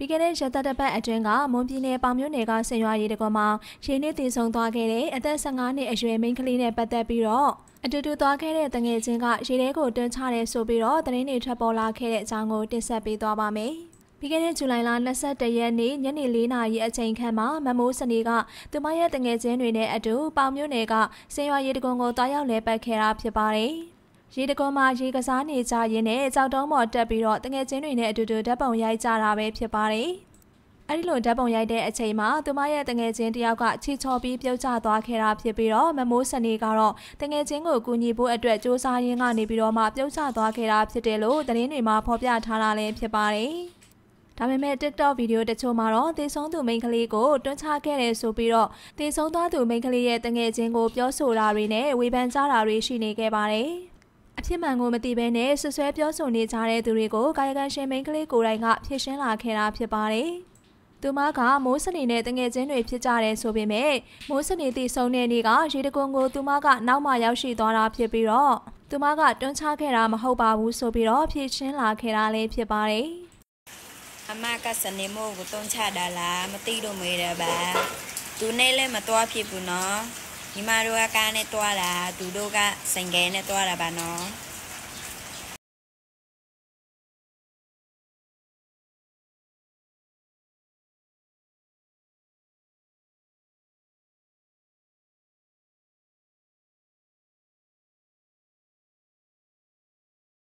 ပြီးခဲ့တဲ့ရက်သတ္တပတ်အတွင်းကမွန်ပြည်နယ်ပေါင်မြို့နယ်ကဆင်ရွာရီတကွမှာရေနစ်တည်ဆုံသွားခဲ့တဲ့အသက်15နှစ်အရွယ်မိန်းကလေးနဲ့ပတ်သက်ပြီးတော့အတူတူသွားခဲ့တဲ့တငယ်ချင်းကရေထဲကိုတွန်းချတယ်ဆိုပြီးတော့သတင်းတွေထွက်ပေါ်လာခဲ့တဲ့အကြောင်းကိုတင်ဆက်ပေးသွားပါမယ်။ပြီးခဲ့တဲ့ဇူလိုင်လ21ရက်နေ့ညနေ4 နာရီအချိန်ခန့်မှာမမိုးစနေကသူမရဲ့တငယ်ချင်းတွေနဲ့အတူပေါင်မြို့နယ်ကဆင်ရွာရီတကွကိုတွားရောက်လဲပတ်ခဲ့တာဖြစ်ပါတယ်။ရေတကွမှာရေကစားနေကြရင်းနဲ့ကြောက်တုံးပေါ်တက်ပြီးတော့တငယ်ချင်းတွေနဲ့အတူတူဓာတ်ပုံရိုက်ကြတာပဲဖြစ်ပါတယ်။အဲဒီလိုဓာတ်ပုံရိုက်တဲ့အချိန်မှာသူမရဲ့တငယ်ချင်းတယောက်ကချီချော်ပြီးပြုတ်ကျသွားခဲ့တာဖြစ်ပြီးတော့မမိုးစနေကတော့တငယ်ချင်းကိုကူညီဖို့အတွက်စူးစမ်းရင်းကနေပြီးတော့မှပြုတ်ကျသွားခဲ့တာဖြစ်တယ်လို့သတင်းတွေမှာဖော်ပြထားတာလည်းဖြစ်ပါတယ်။ဒါပေမဲ့ TikTok ဗီဒီယိုတချို့မှာတော့သေဆုံးသူမိန်းကလေးကိုတွန်းချခဲ့တယ်ဆိုပြီးတော့သေဆုံးသွားသူမိန်းကလေးရဲ့တငယ်ချင်းကိုပြောဆိုတာတွေနဲ့ဝေဖန်ကြတာတွေရှိနေခဲ့ပါတယ်။အဖြစ်မှန်ကိုမသိဘဲနဲ့ဆွဆွဲပြောဆိုနေကြတဲ့သူတွေကိုကာယကံရှင်မိန်းကလေးကိုယ်တိုင်ကဖြေရှင်းလာခဲ့တာဖြစ်ပါတယ်။သူမကမိုးစနေနဲ့တငယ်ချင်းတွေဖြစ်ကြတယ်ဆိုပေမဲ့မိုးစနေတည်ဆုံတဲ့နေ့ကရေတကွန်ကိုသူမကနောက်မှရောက်ရှိသွားတာဖြစ်ပြီးတော့သူမကတွန်းချခဲ့တာမဟုတ်ပါဘူးဆိုပြီးတော့ဖြေရှင်းလာခဲ့တာလည်းဖြစ်ပါတယ်။အမကစနေမို့ကိုတွန်းချတာလားမသိလို့မေးတယ်ဗျ။သူနဲ့လည်းမတော်ဖြစ်ဘူးနော်။ညီမတို့ကကားနဲ့တွားတာသူတို့ကဆိုင်ကယ်နဲ့တွားတာပါနော်။